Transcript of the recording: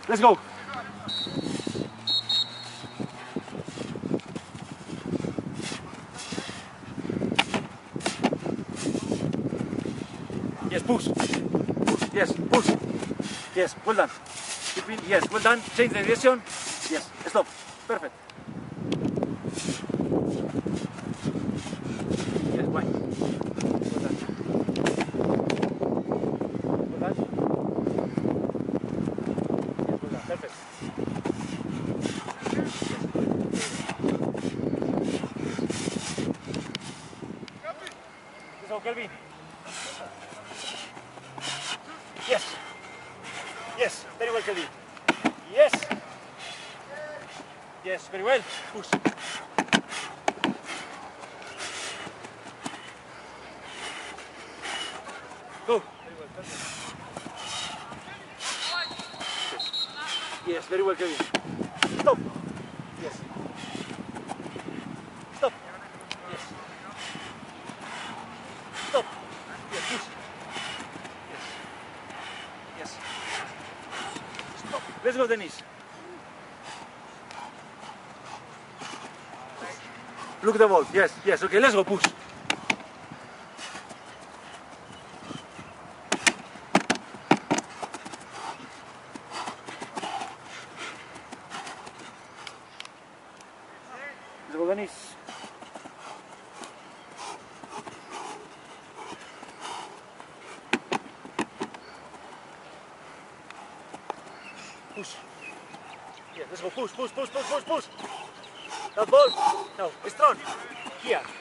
Let's go. Yes, push. Push. Yes, push. Yes, well done. Yes, well done. Change the direction. Yes, stop. Perfect. Yes, fine. Well done. Well done. Yes, well done. Perfect. Let's go, Kelvin. Yes. Yes, very well, Kelvin. Yes. Yes, very well. Push. Go. Very well. Perfect. Yes, very well, Kelvin. Stop. Yes. Stop. Yes. Stop. Yes, push. Yes. Yes. Stop. Let's go, Dennis. Look the ball. Yes, yes. Okay, let's go. Push. Let's go, Dennis. Push. Yeah, let's go. Push, push, push, push, push, push. That ball. No, strong. Here.